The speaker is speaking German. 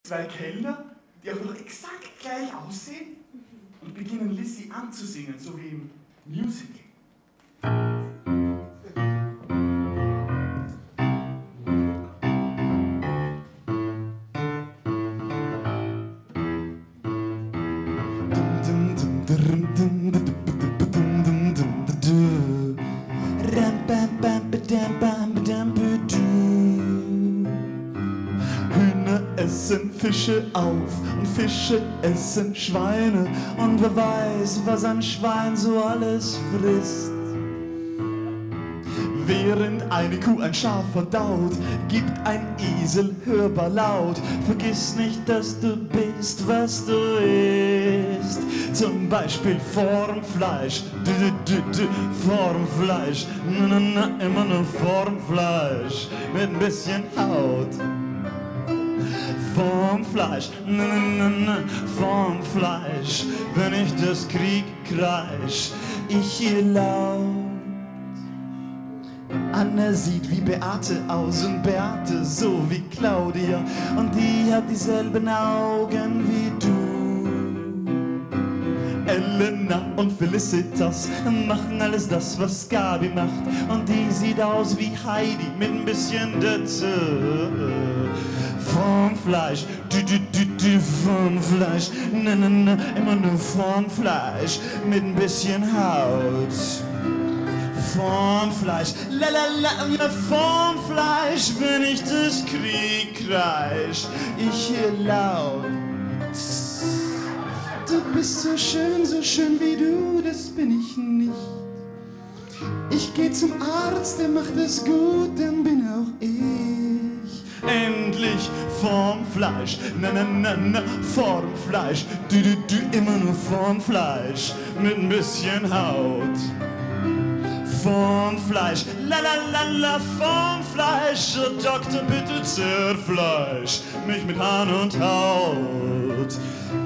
Zwei Kellner, die auch noch exakt gleich aussehen und beginnen Lizzie anzusingen, so wie im Musical. Hühner essen Fische auf und Fische essen Schweine und wer weiß, was ein Schwein so alles frisst. Während eine Kuh ein Schaf verdaut, gibt ein Esel hörbar laut: Vergiss nicht, dass du bist, was du isst. Zum Beispiel vorm Fleisch, vorm Fleisch, immer nur vorm Fleisch, mit ein bisschen Haut. Vorm Fleisch, vorm Fleisch, wenn ich das Krieg kreisch, ich hier laut. Anna sieht wie Beate aus und Beate so wie Claudia und die hat dieselben Augen wie du. Elena und Felicitas machen alles das, was Gabi macht und die sieht aus wie Heidi mit ein bisschen Dötze. Vorm Fleisch, vorm Fleisch, immer nur vorm Fleisch mit ein bisschen Haut. Vorm Fleisch, la, vorm Fleisch, wenn ich das Krieg kreisch, ich hier laut. Du bist so schön wie du, das bin ich nicht. Ich geh zum Arzt, der macht es gut, dann bin auch ich. Endlich vorm Fleisch, vorm Fleisch, immer nur vorm Fleisch, mit ein bisschen Haut. Vorm Fleisch, la, vorm Fleisch, oh Doktor, bitte zerfleisch mich mit Hahn und Haut.